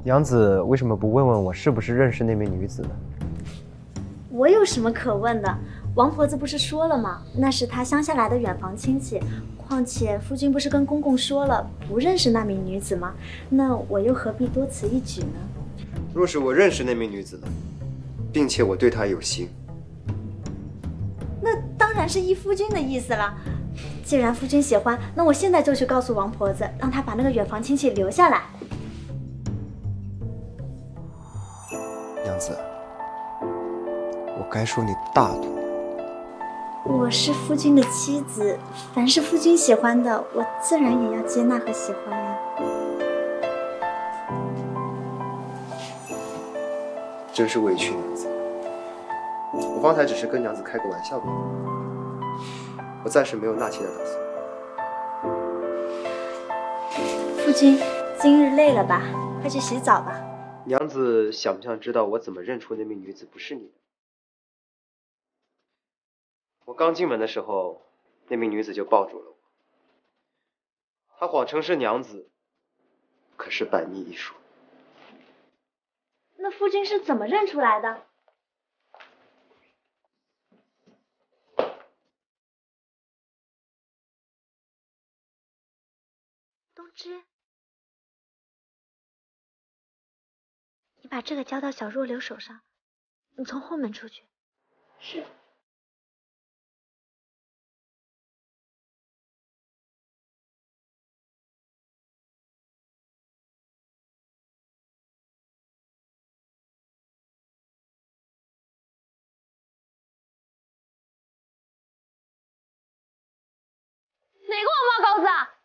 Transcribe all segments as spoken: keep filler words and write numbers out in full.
娘子为什么不问问我是不是认识那名女子呢？ 我有什么可问的？王婆子不是说了吗？那是她乡下来的远房亲戚。况且夫君不是跟公公说了不认识那名女子吗？那我又何必多此一举呢？ 若是我认识那名女子呢，并且我对她有心， 那当然是依夫君的意思了。既然夫君喜欢，那我现在就去告诉王婆子，让她把那个远房亲戚留下来。 娘子，我该说你大度。 我是夫君的妻子，凡是夫君喜欢的，我自然也要接纳和喜欢呀。 真是委屈娘子，我方才只是跟娘子开个玩笑的，我暂时没有纳妾的打算。 夫君，今日累了吧？快去洗澡吧。 娘子想不想知道我怎么认出那名女子不是你的？我刚进门的时候，那名女子就抱住了我。她谎称是娘子，可是百密一疏。 那夫君是怎么认出来的？冬芝，你把这个交到小若流手上，你从后门出去。是。 哪个王八羔子啊？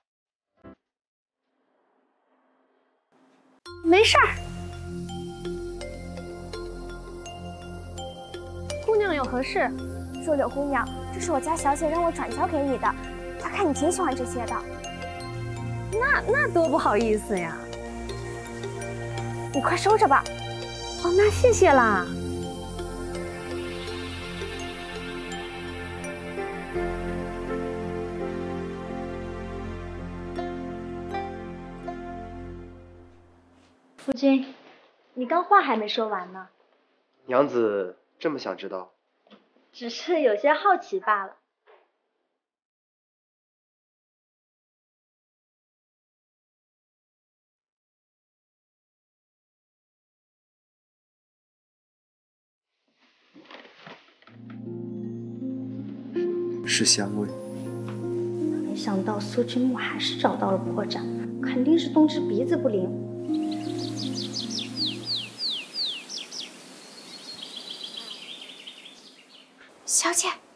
没事儿。姑娘有何事？ 若柳姑娘，这是我家小姐让我转交给你的，她看你挺喜欢这些的。 那那多不好意思呀！ 你快收着吧。 哦，那谢谢啦。 夫君，你刚话还没说完呢。 娘子这么想知道？ 只是有些好奇罢了。 是香味。 没想到苏君木还是找到了破绽，肯定是冬芝鼻子不灵。 小姐。